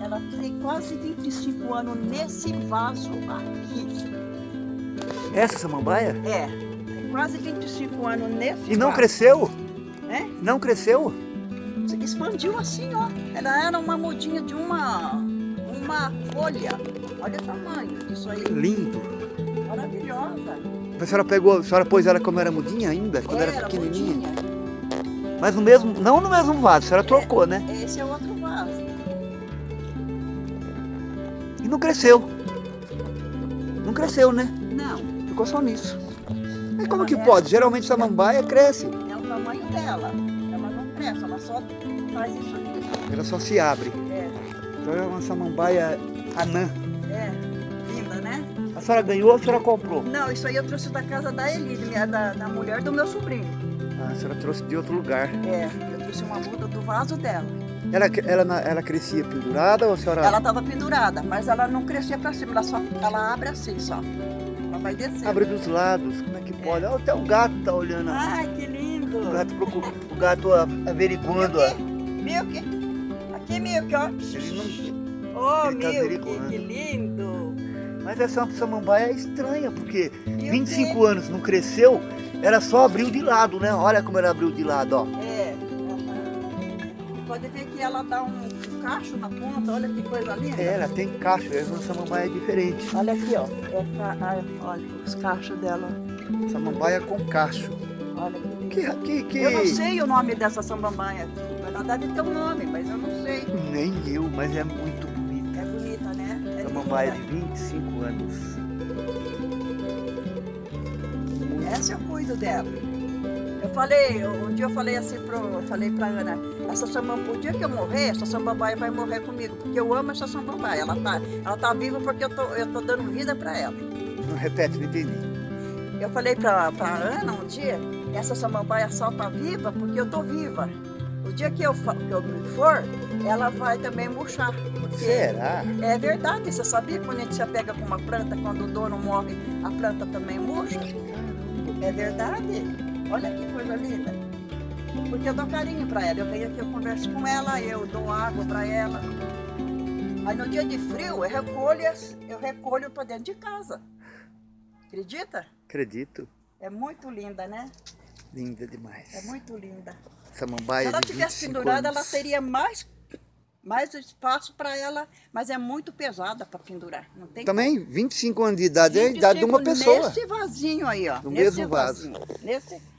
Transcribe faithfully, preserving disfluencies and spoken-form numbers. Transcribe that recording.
Ela tem quase vinte e cinco anos nesse vaso aqui. Essa samambaia? É, tem quase vinte e cinco anos nesse E não vaso. cresceu? É? Não cresceu? Expandiu assim, ó. Ela era uma mudinha de uma, uma folha. Olha o tamanho disso aí. Lindo. Maravilhosa. A senhora pegou, a senhora pôs ela como era mudinha ainda? Quando era, Era pequenininha? mudinha. Mas no mesmo, não no mesmo vaso, a senhora trocou, É, né? Esse é outro vaso. E não cresceu. Não cresceu, né? Não, Ficou só nisso. Mas como Ela que é- pode? Geralmente samambaia cresce. é o tamanho dela. Ela não cresce, ela só faz isso aqui. Ela só se abre. É, Então é uma samambaia anã. é. Linda, né? A senhora ganhou ou a senhora comprou? Não, isso aí eu trouxe da casa da Elide, minha- da, da mulher do meu sobrinho. Ah, a senhora trouxe de outro lugar. É, eu trouxe uma muda do vaso dela. Ela, ela, ela crescia pendurada ou a senhora... Ela estava pendurada, mas ela não crescia para cima, ela, só, ela abre assim só. Ela vai descer. Abre dos lados, como é que pode? Olha, até o gato tá olhando. Ai, que lindo! O gato procura, o gato averiguando. ó. Milk? Aqui, Milk, ó. Ele não... Oh, Ele tá Milk, averiguando. que lindo! Mas essa samambaia é estranha, porque E o vinte e cinco quê? anos não cresceu, ela só abriu de lado, né? Olha como ela abriu de lado, ó. É. aham. Pode ver que ela dá um cacho na ponta, olha que coisa linda. É, ela tem cacho, essa samambaia é diferente. Olha aqui, ó. É ca- ah, olha os cachos dela. Samambaia com cacho. Olha que lindo. Que, que, que... Eu não sei o nome dessa samambaia. Ela deve ter um nome, mas eu não sei. Nem eu, mas é muito bonita. É bonita, né? É Samambaia de linda. vinte e cinco anos. Essa eu cuido dela. Eu falei, um dia eu falei assim pro, eu falei pra Ana, essa samambaia, o dia que eu morrer, essa samambaia vai morrer comigo, porque eu amo essa samambaia. Ela tá, ela tá viva porque eu tô, eu tô dando vida pra ela. Não repete, não entendi. Eu falei pra, pra Ana um dia, essa samambaia só tá viva porque eu tô viva. O dia que eu, fa- que eu me for, ela vai também murchar. Porque Será? é verdade, você sabia que quando a gente se apega com uma planta, quando o dono morre, a planta também murcha? É verdade? Olha que coisa linda. Porque eu dou carinho pra ela. Eu venho aqui, eu converso com ela, eu dou água pra ela. Aí no dia de frio, eu recolho, as- eu recolho pra dentro de casa. Acredita? Acredito. É muito linda, né? Linda demais. É muito linda. Samambaia Se ela de tivesse vinte e cinco pendurada, anos. ela teria mais, mais espaço para ela, mas é muito pesada para pendurar. Não tem Também, vinte e cinco anos de idade é a vinte e idade de uma cinco pessoa. Nesse vasinho aí, ó. No nesse mesmo vaso. vasinho, Nesse,